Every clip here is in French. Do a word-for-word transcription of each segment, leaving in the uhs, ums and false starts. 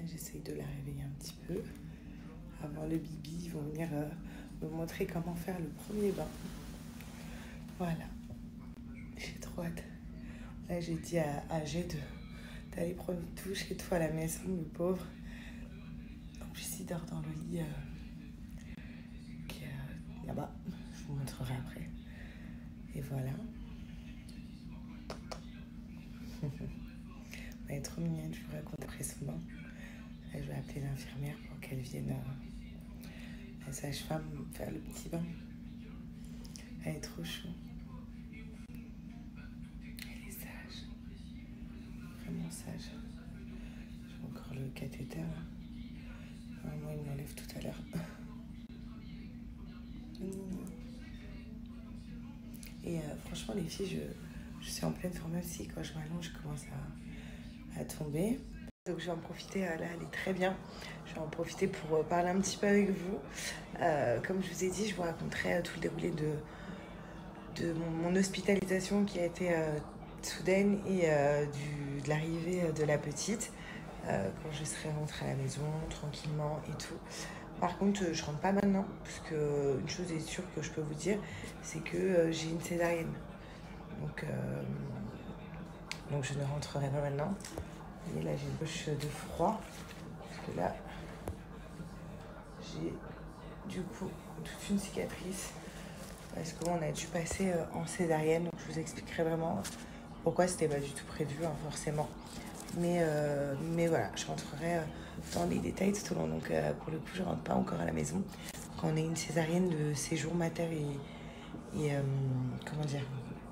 j'essaye de la réveiller un petit peu. Avant le bibi, ils vont venir euh, me montrer comment faire le premier bain. Voilà. J'ai trop hâte. Là, j'ai dit à, à G de, d'aller prendre une douche et tout à la maison, le pauvre. En plus, il dort dans le lit euh, qui est euh, là-bas. Je vous montrerai après. Et voilà. Elle est trop mignonne, je vous raconte après son bain. Là, je vais appeler l'infirmière pour qu'elle vienne, euh, la sage-femme, faire le petit bain. Elle est trop chou. Elle est sage. Vraiment sage. J'ai encore le cathéter là. Ah, moi, il m'enlève tout à l'heure. Et euh, franchement, les filles, je, je suis en pleine forme aussi. Quand je m'allonge, je commence à, à tomber. Donc je vais en profiter, euh, là elle est très bien. Je vais en profiter pour euh, parler un petit peu avec vous. Euh, comme je vous ai dit, je vous raconterai euh, tout le déroulé de, de mon, mon hospitalisation qui a été euh, soudaine et euh, du, de l'arrivée de la petite. Euh, quand je serai rentrée à la maison, tranquillement et tout. Par contre, je rentre pas maintenant, parce que une chose est sûre que je peux vous dire, c'est que euh, j'ai une césarienne. Donc, euh, donc je ne rentrerai pas maintenant. Et là, j'ai une poche de froid, parce que là, j'ai du coup toute une cicatrice, parce qu'on a dû passer euh, en césarienne. Donc, je vous expliquerai vraiment pourquoi c'était pas du tout prévu, hein, forcément. Mais, euh, mais voilà, je rentrerai euh, dans les détails tout au long. Donc, euh, pour le coup, je rentre pas encore à la maison. Quand on est une césarienne, de séjour mater et, et euh, comment dire,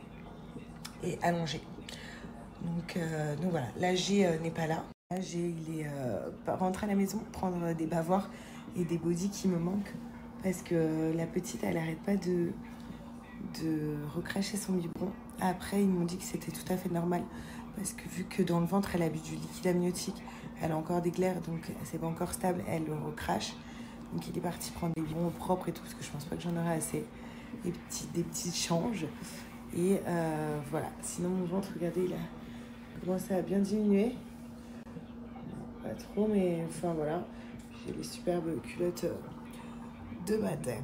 et allongé. Donc, euh, donc voilà, là, G euh, n'est pas là. Là, G, il est euh, rentré à la maison, prendre des bavoirs et des bodys qui me manquent. Parce que la petite, elle n'arrête pas de, de recracher son biberon. Après, ils m'ont dit que c'était tout à fait normal. Parce que vu que dans le ventre, elle a bu du liquide amniotique, elle a encore des glaires, donc c'est pas encore stable, elle le recrache. Donc il est parti prendre des biberons propres et tout, parce que je pense pas que j'en aurai assez. Des petits, des petits changes. Et euh, voilà. Sinon, mon ventre, regardez, il a commencé à bien diminuer. Pas trop, mais enfin voilà. J'ai les superbes culottes de matin.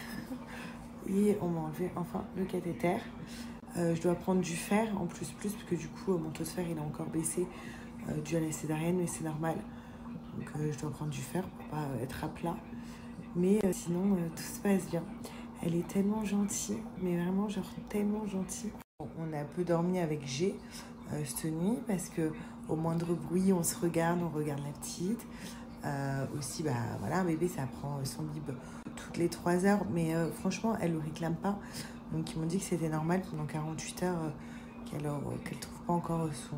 Et on m'a enlevé enfin le cathéter. Euh, je dois prendre du fer en plus, plus, parce que du coup, mon taux de fer, il a encore baissé euh, dû à la césarienne, mais c'est normal. Donc, euh, je dois prendre du fer pour pas euh, être à plat. Mais euh, sinon, euh, tout se passe bien. Elle est tellement gentille, mais vraiment, genre, tellement gentille. On a un peu dormi avec G euh, cette nuit, parce que au moindre bruit, on se regarde, on regarde la petite. Euh, aussi, bah voilà, un bébé, ça prend son bib toutes les trois heures, mais euh, franchement, elle ne le réclame pas. Donc, ils m'ont dit que c'était normal pendant quarante-huit heures euh, qu'elle euh, qu'elle trouve pas encore son,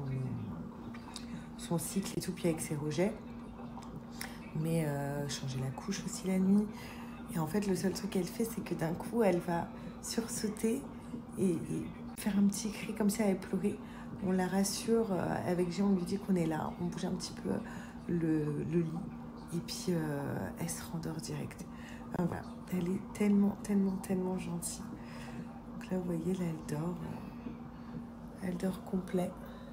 son cycle et tout, puis avec ses rejets. Mais euh, changer la couche aussi la nuit. Et en fait, le seul truc qu'elle fait, c'est que d'un coup, elle va sursauter et, et faire un petit cri comme si elle allait pleurer. On la rassure, euh, avec G, on lui dit qu'on est là, on bouge un petit peu le, le lit. Et puis, euh, elle se rendort direct. Enfin, voilà. Elle est tellement, tellement, tellement gentille. Donc là, vous voyez, là, elle dort. Elle dort complet.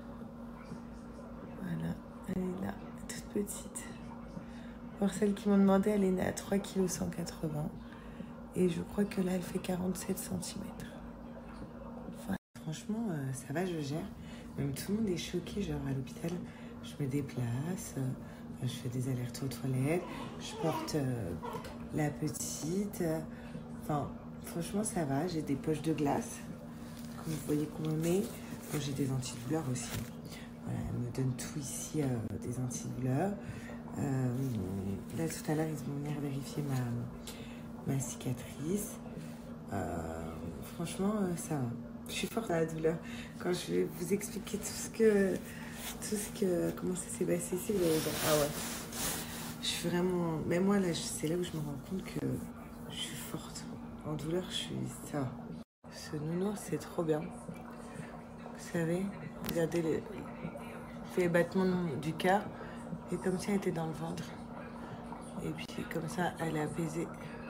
Voilà. Elle est là, toute petite. Pour celles qui m'ont demandé, elle est née à trois virgule cent quatre-vingts kilos. Et je crois que là, elle fait quarante-sept centimètres. Enfin, franchement, euh, ça va, je gère. Même tout le monde est choqué. Genre, à l'hôpital, je me déplace. Euh, je fais des allers-retours aux toilettes. Je porte euh, la petite. Euh, enfin, franchement, ça va. J'ai des poches de glace. Comme vous voyez qu'on me met. Bon, j'ai des antidouleurs aussi. Voilà, elle me donne tout ici, euh, des antidouleurs. Euh, là, tout à l'heure, ils vont venir vérifier ma, ma cicatrice. Euh, franchement, euh, ça va. Je suis forte à la douleur. Quand je vais vous expliquer tout ce que... Tout ce que... Comment ça s'est passé ici, vous allez dire, ah ouais. Je suis vraiment... Mais moi, là, c'est là où je me rends compte que je suis forte. En douleur, je suis... Ça va. Ce nounours, c'est trop bien. Vous savez, regardez les, les battements du cœur. Et comme si elle était dans le ventre. Et puis comme ça, elle est apaisée.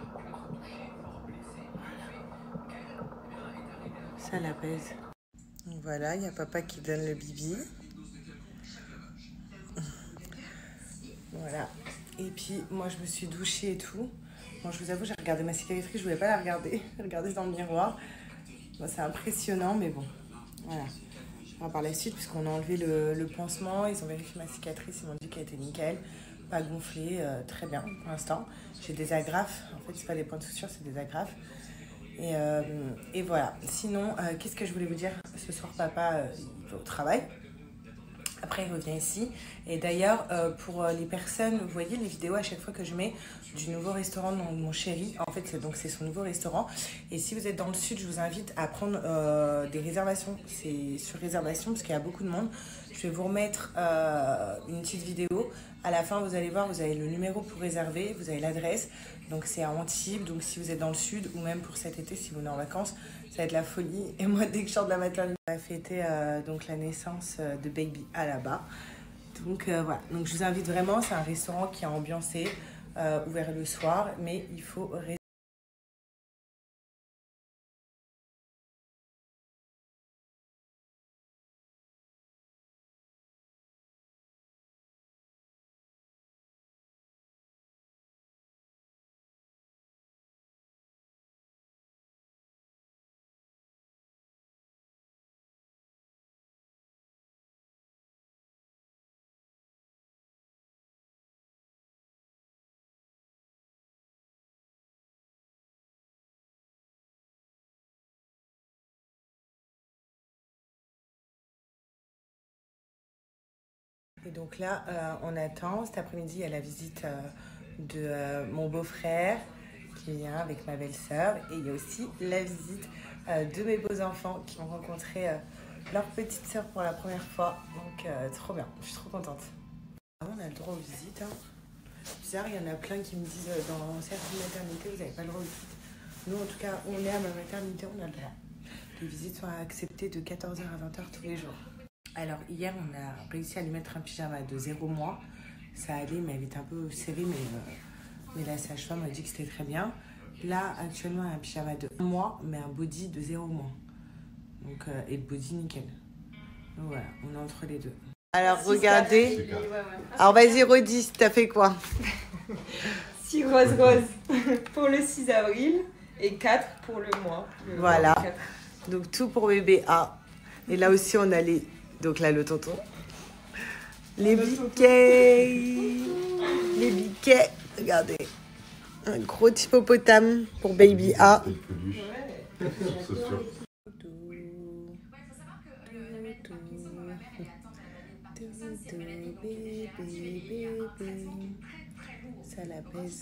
Ça l'apaise. Voilà, il y a papa qui donne le bibi. Bon, Voilà. Et puis, moi, je me suis douchée et tout. Bon, je vous avoue, j'ai regardé ma cicatrice, je voulais pas la regarder. Regarder dans le miroir. Bon, c'est impressionnant, mais bon. Voilà. Enfin, par la suite, puisqu'on a enlevé le, le pansement, ils ont vérifié ma cicatrice, ils m'ont dit qu'elle était nickel. Pas gonflée, euh, très bien pour l'instant. J'ai des agrafes. En fait, c'est pas des points de suture, c'est des agrafes. Et, euh, et voilà. Sinon, euh, qu'est-ce que je voulais vous dire? Ce soir, papa, euh, il va au travail. Après, il revient ici. Et d'ailleurs, euh, pour les personnes, vous voyez les vidéos à chaque fois que je mets du nouveau restaurant de mon chéri. En fait, c'est donc c'est son nouveau restaurant. Et si vous êtes dans le sud, je vous invite à prendre euh, des réservations. C'est sur réservation parce qu'il y a beaucoup de monde. Je vais vous remettre euh, une petite vidéo. À la fin, vous allez voir, vous avez le numéro pour réserver, vous avez l'adresse. Donc, c'est à Antibes. Donc, si vous êtes dans le sud ou même pour cet été, si vous êtes en vacances, ça va être la folie. Et moi, dès que je sors de la maternité, on va fêter euh, donc, la naissance de Baby A là-bas. Donc, euh, voilà. Donc, je vous invite vraiment. C'est un restaurant qui est ambiancé, euh, ouvert le soir, mais il faut réserver. Et donc là, euh, on attend. Cet après-midi, il y a la visite euh, de euh, mon beau-frère qui vient avec ma belle-sœur. Et il y a aussi la visite euh, de mes beaux-enfants qui ont rencontré euh, leur petite sœur pour la première fois. Donc, euh, trop bien. Je suis trop contente. On a le droit aux visites. Hein. Bizarre, il y en a plein qui me disent euh, dans certaines maternités, vous n'avez pas le droit aux visites. Nous, en tout cas, on est à ma maternité, on a le droit. Les visites sont acceptées de quatorze heures à vingt heures tous les jours. Alors hier, on a réussi à lui mettre un pyjama de zéro mois. Ça allait, mais elle était un peu serrée, mais, euh, mais la sage-femme a dit que c'était très bien. Là, actuellement, un pyjama de un mois, mais un body de zéro mois. Donc, euh, et le body nickel. Donc voilà, on est entre les deux. Alors si regardez. Ouais, ouais. Alors vas-y, redis, t'as fait quoi? six roses roses pour le six avril et quatre pour le mois. Le voilà. vingt-quatre. Donc tout pour bébé A. Et là aussi, on a les. Donc là, le tonton. Les biquets. Les biquets. Regardez. Un gros hippopotame pour Baby A. Ouais. Ça la pèse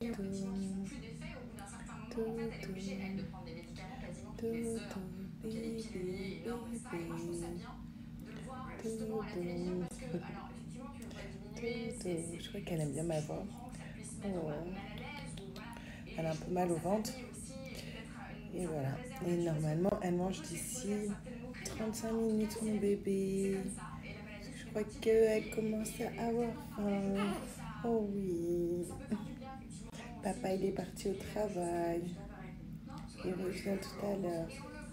je crois qu'elle aime bien ma voix. Oh. Elle a un peu mal au ventre. Et voilà. Et normalement, elle mange d'ici trente-cinq minutes, mon bébé. Je crois qu'elle commence à avoir faim. Oh oui. Papa, il est parti au travail. Il revient tout à l'heure.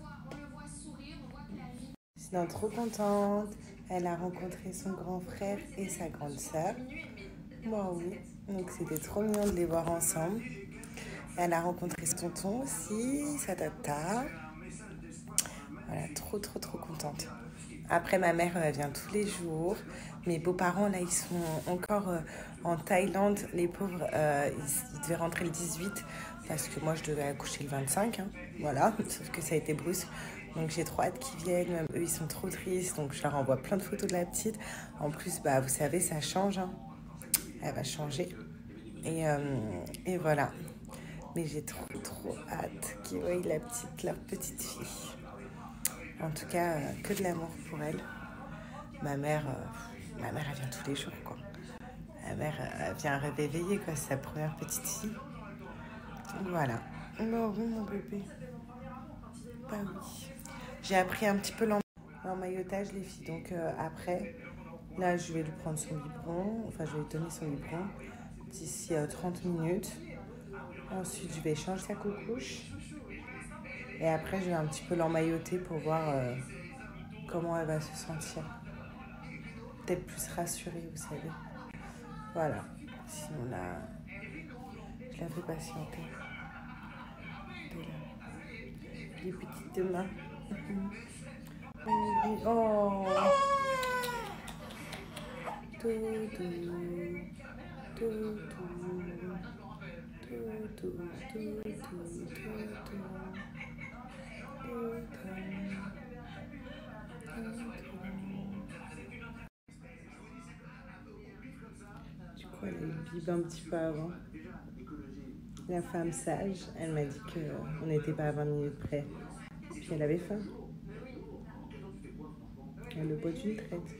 Sinon, trop contente. Elle a rencontré son grand frère et sa grande sœur. Moi, oui. Donc, c'était trop mignon de les voir ensemble. Elle a rencontré son tonton aussi, sa tata. Voilà, trop, trop, trop contente. Après, ma mère euh, vient tous les jours. Mes beaux-parents, là, ils sont encore euh, en Thaïlande. Les pauvres, euh, ils, ils devaient rentrer le dix-huit parce que moi, je devais accoucher le vingt-cinq. Hein, voilà, sauf que ça a été brusque. Donc, j'ai trop hâte qu'ils viennent. Même eux, ils sont trop tristes. Donc, je leur envoie plein de photos de la petite. En plus, bah, vous savez, ça change. Hein. Elle va changer. Et, euh, et voilà. Mais j'ai trop, trop hâte qu'ils voient la petite, leur petite fille. En tout cas, euh, que de l'amour pour elle. Ma mère, euh, ma mère, elle vient tous les jours, quoi. Ma mère, elle vient réveiller, quoi. C'est sa première petite fille. Donc, voilà. Oh oui, mon bébé. Bah oui. J'ai appris un petit peu l'emmaillotage, les filles. Donc euh, après, là, je vais lui prendre son biberon. Enfin, je vais lui donner son biberon d'ici euh, trente minutes. Ensuite, je vais changer sa coucouche. Et après, je vais un petit peu l'emmailloter pour voir euh, comment elle va se sentir. Peut-être plus rassurée, vous savez. Voilà. Sinon là, je la fais patienter. Les petites mains. Oh. Doudou. Doudou. Doudou. Doudou. Du coup, elle a eu le bib un petit peu avant. La femme sage, elle m'a dit qu'on n'était pas à vingt minutes près. Puis elle avait faim. Elle le boit d'une traite.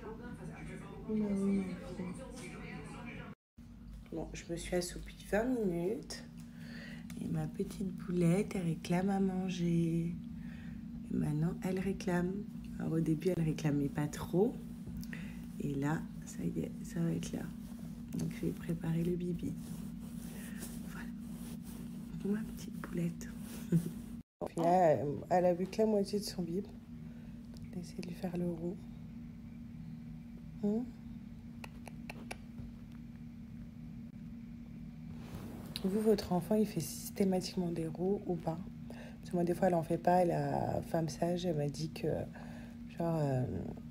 Bon, je me suis assoupie vingt minutes. Et ma petite boulette, elle réclame à manger. Et maintenant, elle réclame. Alors au début, elle réclamait pas trop. Et là, ça y est, ça va être là. Donc je vais préparer le bibi. Voilà. Ma petite boulette. Puis là, elle a bu que la moitié de son bib. On va essayer de lui faire le roux. Hum Vous, votre enfant, il fait systématiquement des roux ou pas? Parce que moi, des fois, elle en fait pas. La femme sage, elle m'a dit que, genre, euh,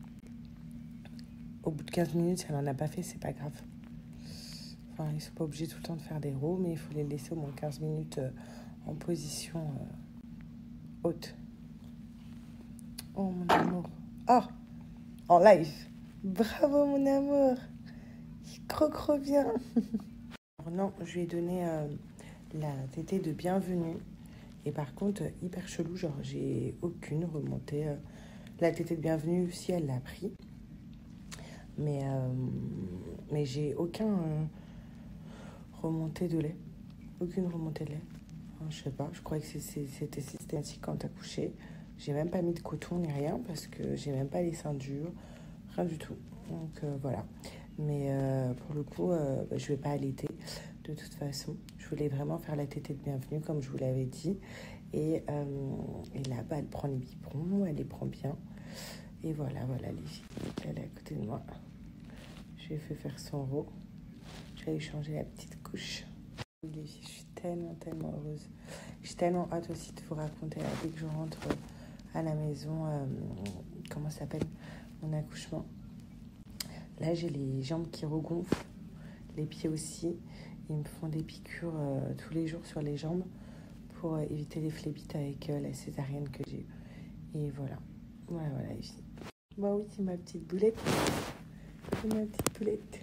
au bout de quinze minutes, si elle en a pas fait, c'est pas grave. Enfin, ils sont pas obligés tout le temps de faire des roux, mais il faut les laisser au moins quinze minutes euh, en position euh, haute. Oh, mon amour. Oh, en live. Bravo, mon amour. Il croque bien. Non, je lui ai donné euh, la tétée de bienvenue. Et par contre, hyper chelou, genre, j'ai aucune remontée. Euh, la tétée de bienvenue, si elle l'a pris. Mais, euh, mais j'ai aucun euh, remontée de lait. Aucune remontée de lait. Enfin, je sais pas, je croyais que c'est, c'est, c'était systématique quand t'as couché. J'ai même pas mis de coton ni rien parce que j'ai même pas les seins durs. Rien du tout. Donc euh, voilà. Mais euh, pour le coup, euh, bah, je vais pas allaiter de toute façon. Je voulais vraiment faire la tétée de bienvenue comme je vous l'avais dit. Et, euh, et là, bah, elle prend les biberons, elle les prend bien. Et voilà, voilà les filles. Elle est à côté de moi. Je lui ai fait faire son roux. Je vais lui changer la petite couche. Les filles, je suis tellement, tellement heureuse. J'ai tellement hâte aussi de vous raconter là, dès que je rentre à la maison, euh, comment ça s'appelle, mon accouchement. Là, j'ai les jambes qui regonflent, les pieds aussi. Ils me font des piqûres euh, tous les jours sur les jambes pour euh, éviter les phlébites avec euh, la césarienne que j'ai eue. Et voilà. Voilà, voilà, les filles. Bah oui, c'est ma petite boulette. C'est ma petite boulette.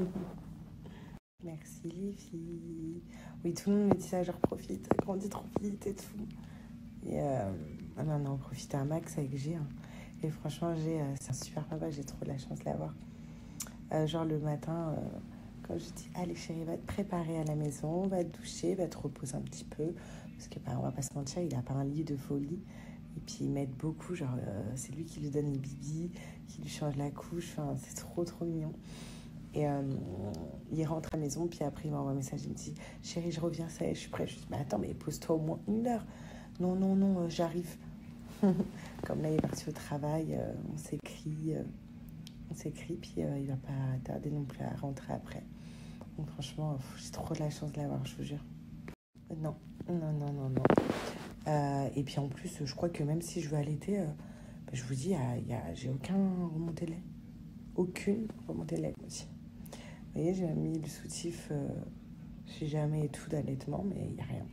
Merci, les filles. Oui, tout le monde me dit ça, genre profite, ça grandit trop vite et tout. Et euh, ah non, non, profite un max avec G. Hein. Et franchement, G, euh, c'est un super papa, j'ai trop de la chance de l'avoir. Euh, genre le matin, euh, quand je dis allez chérie, va te préparer à la maison, va te doucher, va te reposer un petit peu. Parce que bah, on va pas se mentir, il a pas un lit de folie. Et puis il m'aide beaucoup, genre euh, c'est lui qui lui donne les bibis, qui lui change la couche, enfin, c'est trop trop mignon. Et euh, il rentre à la maison, puis après il m'envoie un message, il me dit chérie, je reviens, ça y est, je suis prête. Je dis mais attends, mais pose-toi au moins une heure. Non, non, non, euh, j'arrive. Comme là il est parti au travail, euh, on s'écrit, euh, on s'écrit, puis euh, il va pas tarder non plus à rentrer après. Donc franchement, j'ai trop de la chance de l'avoir, je vous jure. Euh, non, non, non, non, non. Euh, et puis en plus, je crois que même si je veux allaiter, euh, bah, je vous dis, y y a, j'ai aucun remontée de lait. Aucune remontée de lait aussi. Vous voyez, j'ai mis le soutif, euh, j'ai jamais tout d'allaitement, mais il n'y a rien.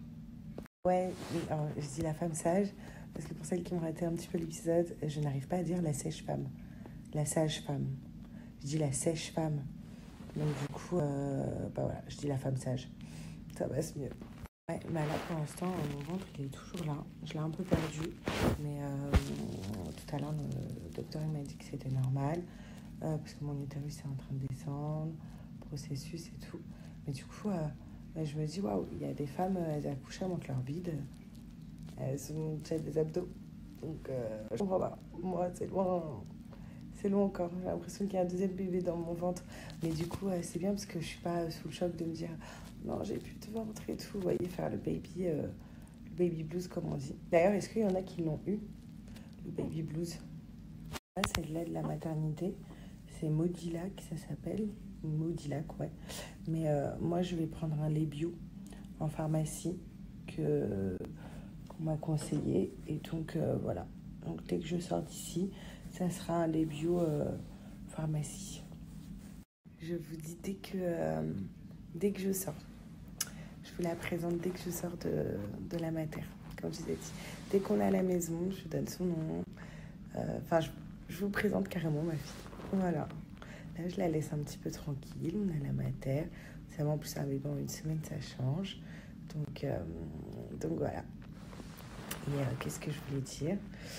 Ouais, alors, je dis la femme sage, parce que pour celles qui m'ont raté un petit peu l'épisode, je n'arrive pas à dire la sèche-femme. La sage-femme. Je dis la sèche-femme. Donc du coup, euh, bah voilà, je dis la femme sage. Ça passe mieux. Ouais, bah là pour l'instant, mon ventre il est toujours là. Je l'ai un peu perdu, mais euh, tout à l'heure le docteur il m'a dit que c'était normal euh, parce que mon utérus est en train de descendre, processus et tout. Mais du coup, euh, bah, je me dis waouh, il y a des femmes, elles accouchent, elles montent leur bide, elles ont déjà des abdos. Donc euh, je comprends pas. Moi c'est loin, c'est loin encore. J'ai l'impression qu'il y a un deuxième bébé dans mon ventre. Mais du coup, euh, c'est bien parce que je suis pas sous le choc de me dire non, j'ai plus de ventre et tout. Vous voyez, faire le baby, euh, le baby blues, comme on dit. D'ailleurs, est-ce qu'il y en a qui l'ont eu, le baby blues? Là, c'est de l'aide de la maternité. C'est Modila, qui ça s'appelle. Modilac, ouais. Mais euh, moi, je vais prendre un lait bio en pharmacie que, qu'on m'a conseillé. Et donc, euh, voilà. Donc, dès que je sors d'ici, ça sera un lait bio euh, pharmacie. Je vous dis dès que, euh, dès que je sors. Je vous la présente dès que je sors de, de la mater, comme je vous ai dit. Dès qu'on est à la maison, je vous donne son nom. Enfin, euh, je, je vous présente carrément ma fille. Voilà. Là, je la laisse un petit peu tranquille. On a la mater. C'est vraiment plus un bébé en une semaine, ça change. Donc, euh, donc voilà. Et euh, qu'est-ce que je voulais dire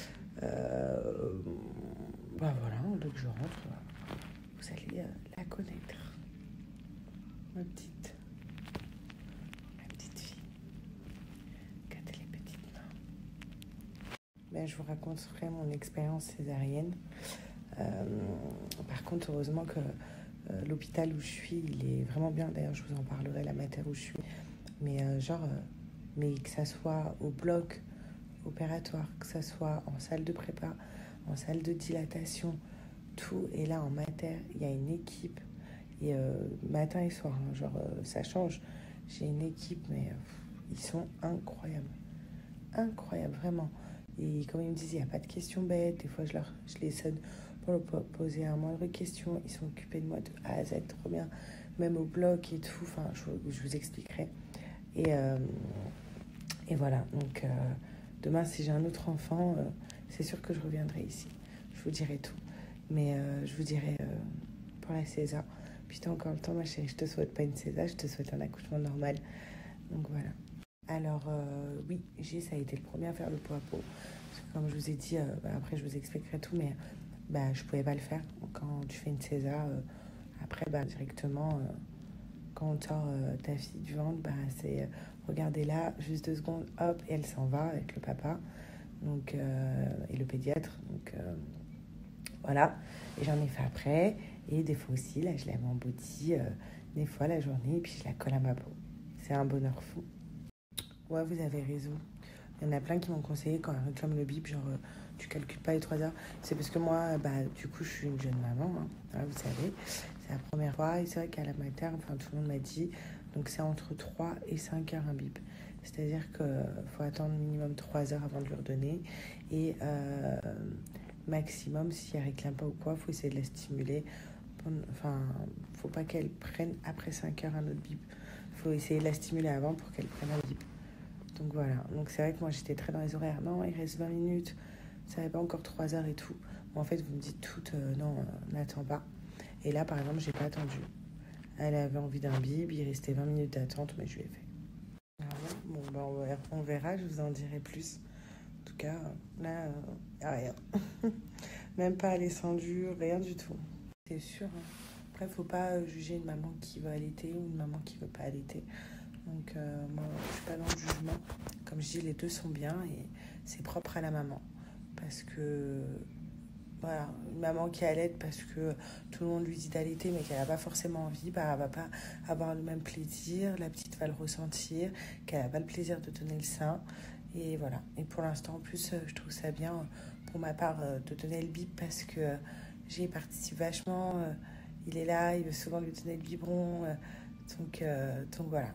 euh, Bah voilà, dès que je rentre, vous allez euh, la connaître. Ma petite, ma petite fille. Regardez les petites mains. Ben, je vous raconterai mon expérience césarienne. Euh, par contre, heureusement que euh, l'hôpital où je suis, il est vraiment bien. D'ailleurs, je vous en parlerai, la mater où je suis. Mais euh, genre, euh, mais que ça soit au bloc opératoire, que ça soit en salle de prépa, en salle de dilatation, tout est là en mater. Il y a une équipe. Et euh, matin et soir, hein, genre, euh, ça change. J'ai une équipe, mais euh, ils sont incroyables. Incroyables, vraiment. Et comme ils me disent, il n'y a pas de questions bêtes. Des fois, je, leur, je les sonne pour leur poser un moindre question. Ils sont occupés de moi de A à Z, trop bien. Même au bloc et tout. Enfin, je, je vous expliquerai. Et, euh, et voilà. Donc, euh, demain, si j'ai un autre enfant, euh, c'est sûr que je reviendrai ici. Je vous dirai tout. Mais euh, je vous dirai euh, pour la César. Puis t'as encore le temps, ma chérie. Je te souhaite pas une César, je te souhaite un accouchement normal. Donc voilà. Alors, euh, oui, G, ça a été le premier à faire le pot à pot. Parce que comme je vous ai dit, euh, bah, après, je vous expliquerai tout, mais bah, je pouvais pas le faire. Quand tu fais une César, euh, après, bah, directement, euh, quand on sort euh, ta fille du ventre, bah, c'est euh, regardez là, juste deux secondes, hop, et elle s'en va avec le papa donc, euh, et le pédiatre. Donc, euh, voilà. Et j'en ai fait après. Et des fois aussi, là, je la mets en body, euh, des fois la journée, et puis je la colle à ma peau. C'est un bonheur fou. Ouais, vous avez raison. Il y en a plein qui m'ont conseillé quand on réclame le bip, genre, euh, tu calcules pas les trois heures. C'est parce que moi, bah, du coup, je suis une jeune maman, hein, hein, vous savez. C'est la première fois, et c'est vrai qu'à la mater, enfin, tout le monde m'a dit, donc c'est entre trois et cinq heures un bip. C'est-à-dire qu'il faut attendre minimum trois heures avant de lui redonner. Et euh, maximum, si elle réclame pas ou quoi, il faut essayer de la stimuler. Enfin, faut pas qu'elle prenne après cinq heures un autre bip. Faut essayer de la stimuler avant pour qu'elle prenne un bip. Donc voilà. Donc c'est vrai que moi j'étais très dans les horaires. Non, il reste vingt minutes. Ça n'est pas encore trois heures et tout. Bon, en fait, vous me dites toutes, euh, non, euh, n'attends pas. Et là, par exemple, j'ai pas attendu. Elle avait envie d'un bip. Il restait vingt minutes d'attente, mais je lui ai fait. Ah bon, bon bah, on verra, on verra, je vous en dirai plus. En tout cas, là, euh, rien. Même pas descendu, rien du tout. C'est sûr. Hein. Après, faut pas juger une maman qui veut allaiter ou une maman qui veut pas allaiter. Donc, euh, moi, je suis pas dans le jugement. Comme je dis, les deux sont bien et c'est propre à la maman. Parce que, voilà, une maman qui allaite parce que tout le monde lui dit d'allaiter mais qu'elle n'a pas forcément envie, bah, elle va pas avoir le même plaisir. La petite va le ressentir, qu'elle n'a pas le plaisir de donner le sein. Et voilà. Et pour l'instant, en plus, je trouve ça bien, pour ma part, de donner le bip parce que j'ai participe vachement. Euh, il est là, il veut souvent lui donner le biberon. Euh, donc, euh, donc voilà.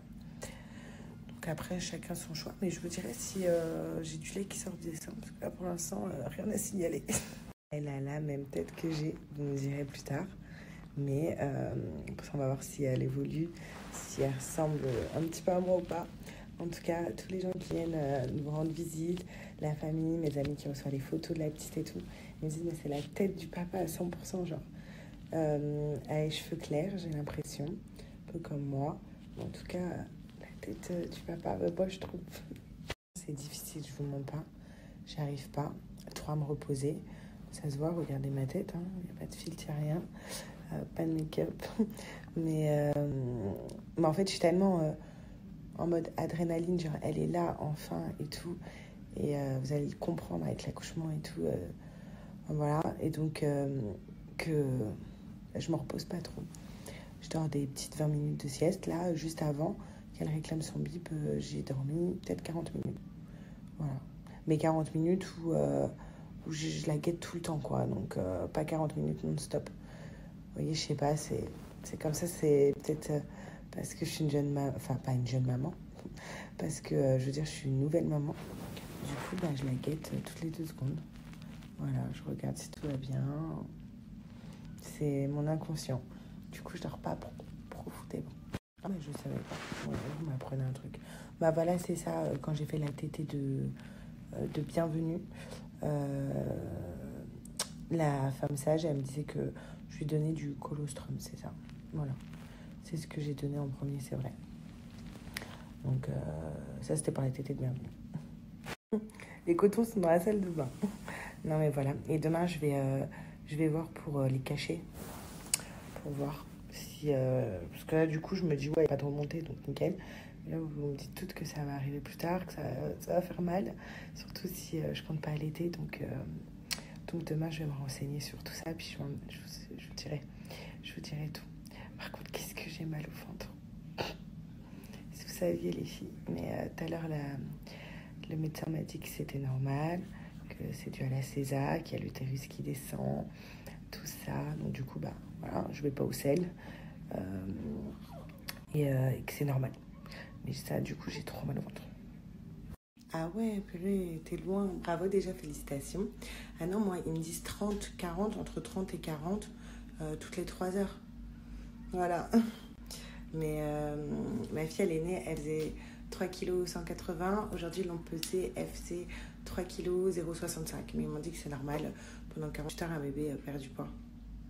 Donc après, chacun son choix. Mais je vous dirais si euh, j'ai du lait qui sort du sein. Parce que là, pour l'instant, euh, rien à signaler. Elle a la même tête que j'ai. Vous me direz plus tard. Mais euh, on va voir si elle évolue, si elle ressemble un petit peu à moi ou pas. En tout cas, tous les gens qui viennent euh, nous rendre visite, la famille, mes amis qui reçoivent les photos de la petite et tout, ils me disent mais c'est la tête du papa à cent pour cent, genre. Euh, elle a les cheveux clairs, j'ai l'impression, un peu comme moi. Mais en tout cas, la tête euh, du papa, bah, moi je trouve. C'est difficile, je vous mens pas. J'arrive pas trop à me reposer. Ça se voit, regardez ma tête, il hein, n'y a pas de filtre, il n'y a rien. Euh, pas de make-up. mais, euh, mais en fait, je suis tellement euh, en mode adrénaline, genre elle est là, enfin, et tout. Et euh, vous allez le comprendre avec l'accouchement et tout. Euh, voilà, et donc euh, que je me repose pas trop. Je dors des petites vingt minutes de sieste. Là, juste avant qu'elle réclame son bip, euh, j'ai dormi peut-être quarante minutes. Voilà. Mais quarante minutes où, euh, où je, je la guette tout le temps, quoi. Donc, euh, pas quarante minutes non-stop. Vous voyez, je sais pas, c'est... c'est comme ça, c'est peut-être euh, parce que je suis une jeune maman, enfin pas une jeune maman, parce que euh, je veux dire, je suis une nouvelle maman. Du coup, bah, je la guette euh, toutes les deux secondes. Voilà, je regarde si tout va bien. C'est mon inconscient. Du coup, je dors pas pro- profondément. Ah, mais je savais pas. Ouais, vous m'apprenez un truc. Bah voilà, c'est ça. euh, Quand j'ai fait la tétée de, euh, de bienvenue, euh, la femme sage, elle me disait que je lui donnais du colostrum, c'est ça. Voilà. C'est ce que j'ai donné en premier, c'est vrai. Donc, euh, ça, c'était pour la tétée de bienvenue. Les cotons sont dans la salle de bain. Non, mais voilà. Et demain, je vais, euh, je vais voir pour euh, les cacher. Pour voir si... Euh, parce que là, du coup, je me dis, ouais, il n'y a pas de remontée, donc nickel. Mais là, vous me dites toutes que ça va arriver plus tard, que ça, ça va faire mal. Surtout si euh, je compte pas allaiter. Donc, euh, donc, demain, je vais me renseigner sur tout ça. Puis, je, je, vous, je vous dirai. Je vous dirai tout. Par contre, qu'est-ce que j'ai mal au ventre. Si vous saviez, les filles. Mais euh, tout à l'heure, la... le médecin m'a dit que c'était normal, que c'est dû à la césar, qu'il y a l'utérus qui descend, tout ça. Donc du coup, bah, voilà, je vais pas au sel. Euh, et, euh, et que c'est normal. Mais ça, du coup, j'ai trop mal au ventre. Ah ouais, purée, t'es loin. Bravo déjà, félicitations. Ah non, moi, ils me disent trente, quarante, entre trente et quarante, euh, toutes les trois heures. Voilà. Mais euh, ma fille, elle est née, elle faisait trois kilos cent quatre-vingts. Aujourd'hui, ils l'ont pesé, elle faisait trois kilos zéro virgule soixante-cinq. Mais ils m'ont dit que c'est normal. Pendant quarante-huit heures, un bébé perd du poids.